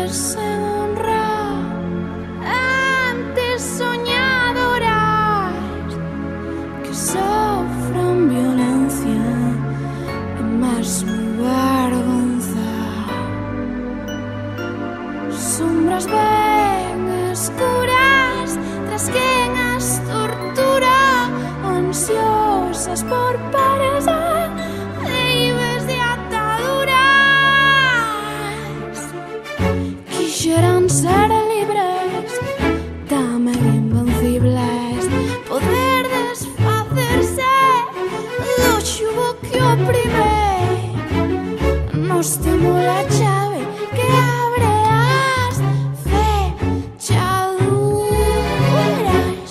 sen honrar, antes soñadoras que sofran violencia e mesmo vergonza. Sombras ben escuras tras quen as tortura, ansiosas por parecer libres de ataduras. Quixeran ser libres, tamén invencibles, poder desfacerse do xugo que oprime. Nos temos a chave que abre as fechaduras.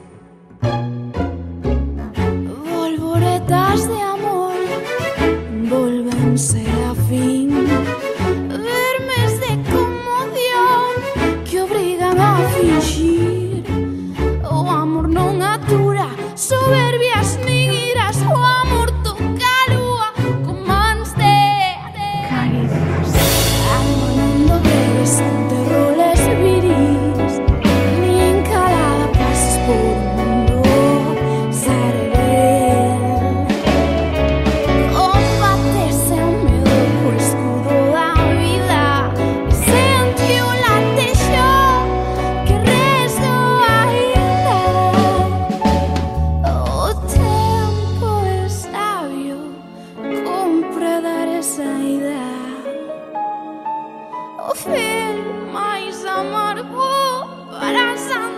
Volvoretas de amor volvense a fin, vermes de conmoción que obrigan a fingir. O amor non atura soberbias nin iras, o amor toca a lúa con mans de caricias. Alma non doblegues ante roles virís, nin calada pases por un mundo servil. Combatese o medo co escudo da vida, e sente o latexo que resoa aínda. O tempo é sabio, compre dar esa idea. O fin máis amargo para a